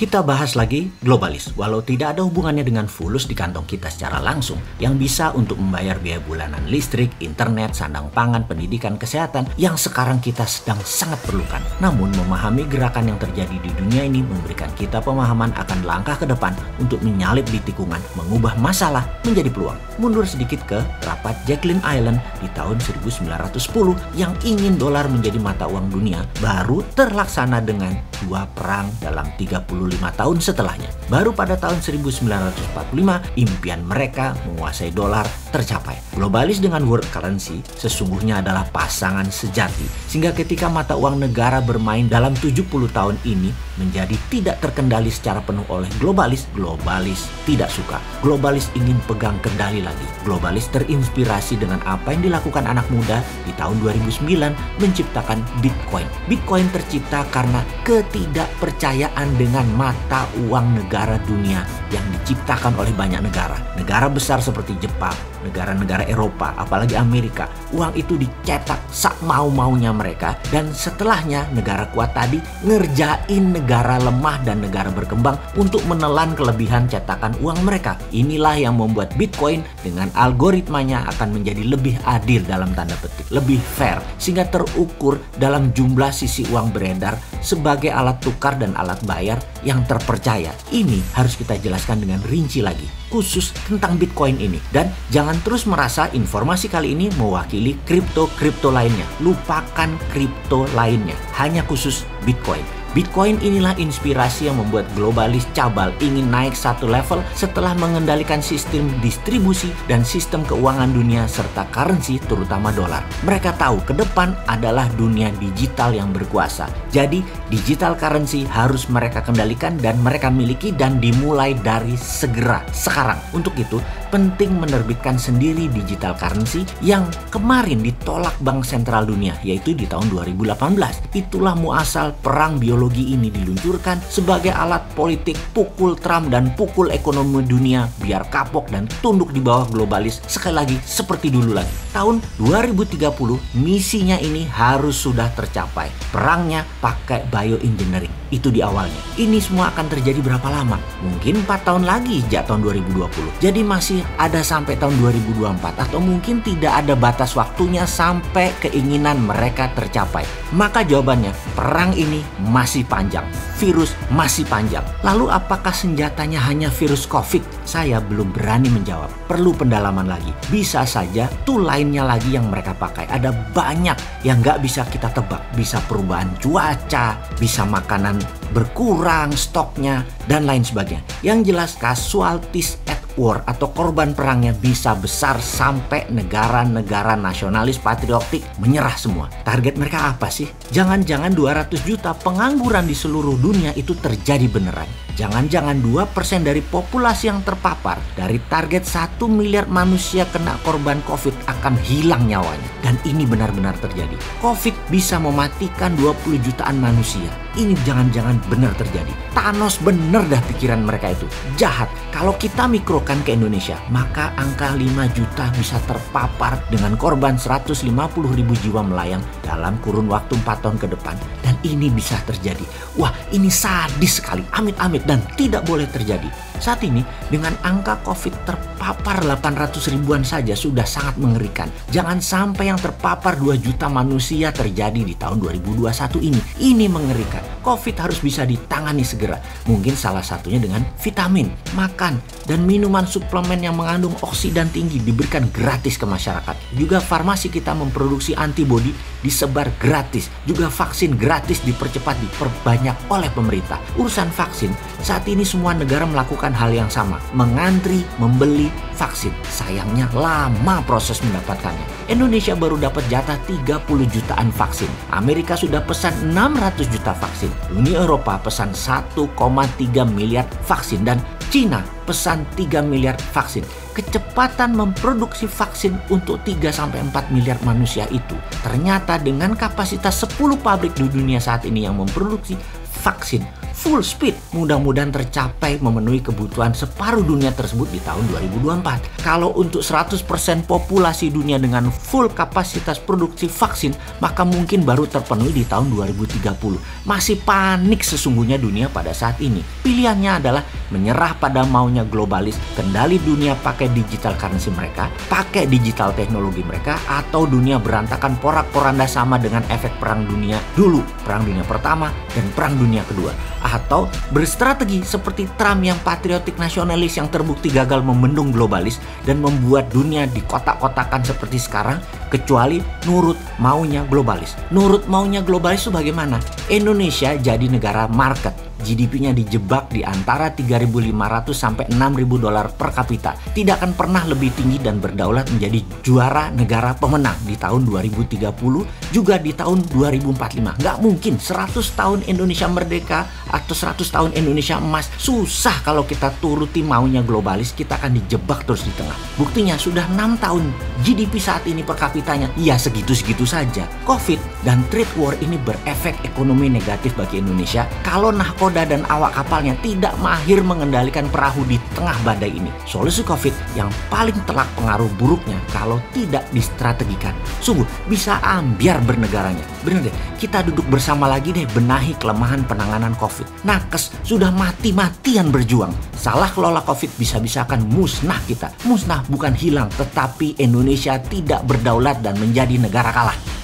Kita bahas lagi globalis, walau tidak ada hubungannya dengan fulus di kantong kita secara langsung, yang bisa untuk membayar biaya bulanan listrik, internet, sandang pangan, pendidikan, kesehatan, yang sekarang kita sedang sangat perlukan. Namun memahami gerakan yang terjadi di dunia ini memberikan kita pemahaman akan langkah ke depan untuk menyalip di tikungan, mengubah masalah menjadi peluang. Mundur sedikit ke rapat Jacqueline Island di tahun 1910 yang ingin dolar menjadi mata uang dunia, baru terlaksana dengan 2 perang dalam 35 tahun setelahnya. Baru pada tahun 1945 impian mereka menguasai dolar tercapai. Globalis dengan world currency sesungguhnya adalah pasangan sejati, sehingga ketika mata uang negara bermain dalam 70 tahun ini menjadi tidak terkendali secara penuh oleh globalis, globalis tidak suka. Globalis ingin pegang kendali lagi. Globalis terinspirasi dengan apa yang dilakukan anak muda di tahun 2009 menciptakan Bitcoin. Bitcoin tercipta karena ketidakpercayaan dengan mata uang negara dunia yang diciptakan oleh banyak negara. Negara besar seperti Jepang, negara-negara Eropa, apalagi Amerika. Uang itu dicetak sak mau-maunya mereka, dan setelahnya negara kuat tadi ngerjain negara lemah dan negara berkembang untuk menelan kelebihan cetakan uang mereka. Inilah yang membuat Bitcoin dengan algoritmanya akan menjadi lebih adil dalam tanda petik, lebih fair, sehingga terukur dalam jumlah sisi uang beredar sebagai alat tukar dan alat bayar yang terpercaya. Ini harus kita jelaskan dengan rinci lagi, khusus tentang Bitcoin ini. Dan jangan terus merasa informasi kali ini mewakili kripto lainnya. Lupakan kripto lainnya, hanya khusus Bitcoin. Bitcoin inilah inspirasi yang membuat globalis cabal ingin naik satu level setelah mengendalikan sistem distribusi dan sistem keuangan dunia serta currency, terutama dolar. Mereka tahu ke depan adalah dunia digital yang berkuasa. Jadi digital currency harus mereka kendalikan dan mereka miliki, dan dimulai dari segera sekarang. Untuk itu penting menerbitkan sendiri digital currency yang kemarin ditolak Bank Sentral Dunia, yaitu di tahun 2018. Itulah muasal perang biologi ini diluncurkan sebagai alat politik pukul Trump dan pukul ekonomi dunia biar kapok dan tunduk di bawah globalis sekali lagi seperti dulu lagi. Tahun 2030 misinya ini harus sudah tercapai. Perangnya pakai bioengineering. Itu di awalnya. Ini semua akan terjadi berapa lama? Mungkin 4 tahun lagi sejak tahun 2020. Jadi masih ada sampai tahun 2024, atau mungkin tidak ada batas waktunya sampai keinginan mereka tercapai. Maka jawabannya, perang ini masih panjang. Virus masih panjang. Lalu apakah senjatanya hanya virus COVID? Saya belum berani menjawab. Perlu pendalaman lagi. Bisa saja tool lainnya lagi yang mereka pakai. Ada banyak yang nggak bisa kita tebak. Bisa perubahan cuaca, bisa makanan berkurang stoknya, dan lain sebagainya. Yang jelas casualties at war atau korban perangnya bisa besar sampai negara-negara nasionalis patriotik menyerah semua. Target mereka apa sih? Jangan-jangan 200 juta pengangguran di seluruh dunia itu terjadi beneran. Jangan-jangan 2% dari populasi yang terpapar dari target 1 miliar manusia kena korban COVID akan hilang nyawanya. Dan ini benar-benar terjadi. COVID bisa mematikan 20 jutaan manusia. Ini jangan-jangan benar terjadi. Thanos bener dah pikiran mereka itu. Jahat. Kalau kita mikrokan ke Indonesia, maka angka 5 juta bisa terpapar dengan korban 150 ribu jiwa melayang dalam kurun waktu 4 tahun ke depan. Dan ini bisa terjadi. Wah, ini sadis sekali. Amit-amit, dan tidak boleh terjadi. Saat ini dengan angka COVID terpapar 800 ribuan saja sudah sangat mengerikan. Jangan sampai yang terpapar 2 juta manusia terjadi di tahun 2021 ini. Ini mengerikan. COVID harus bisa ditangani segera. Mungkin salah satunya dengan vitamin, makan, dan minuman suplemen yang mengandung oksidan tinggi diberikan gratis ke masyarakat. Juga farmasi kita memproduksi antibodi disebar gratis. Juga vaksin gratis dipercepat, diperbanyak oleh pemerintah. Urusan vaksin, saat ini semua negara melakukan hal yang sama, mengantri membeli vaksin. Sayangnya lama proses mendapatkannya. Indonesia baru dapat jatah 30 jutaan vaksin. Amerika sudah pesan 600 juta vaksin. Uni Eropa pesan 1,3 miliar vaksin, dan Cina pesan 3 miliar vaksin. Kecepatan memproduksi vaksin untuk 3-4 miliar manusia itu ternyata dengan kapasitas 10 pabrik di dunia saat ini yang memproduksi vaksin full speed, mudah-mudahan tercapai memenuhi kebutuhan separuh dunia tersebut di tahun 2024. Kalau untuk 100% populasi dunia dengan full kapasitas produksi vaksin, maka mungkin baru terpenuhi di tahun 2030. Masih panik sesungguhnya dunia pada saat ini. Pilihannya adalah menyerah pada maunya globalis, kendali dunia pakai digital currency mereka, pakai digital teknologi mereka, atau dunia berantakan porak-poranda sama dengan efek perang dunia dulu, perang dunia pertama dan perang dunia kedua. Atau berstrategi seperti Trump yang patriotik nasionalis yang terbukti gagal membendung globalis dan membuat dunia dikotak-kotakan seperti sekarang, kecuali nurut maunya globalis. Nurut maunya globalis itu bagaimana? Indonesia jadi negara market. GDP-nya dijebak di antara 3.500 sampai 6.000 dolar per kapita. Tidak akan pernah lebih tinggi dan berdaulat menjadi juara negara pemenang di tahun 2030, juga di tahun 2045. Nggak mungkin 100 tahun Indonesia merdeka atau 100 tahun Indonesia emas. Susah kalau kita turuti maunya globalis, kita akan dijebak terus di tengah. Buktinya sudah 6 tahun GDP saat ini per kapitanya, ya segitu-segitu saja. Covid dan trade war ini berefek ekonomi negatif bagi Indonesia kalau nahkoda dan awak kapalnya tidak mahir mengendalikan perahu di tengah badai ini. Solusi Covid yang paling telak pengaruh buruknya kalau tidak distrategikan. Sungguh bisa ambiar bernegaranya. Bener deh, kita duduk bersama lagi deh benahi kelemahan penanganan Covid. Nakes sudah mati-matian berjuang. Salah kelola Covid bisa-bisa akan musnah kita. Musnah bukan hilang, tetapi Indonesia tidak berdaulat dan menjadi negara kalah.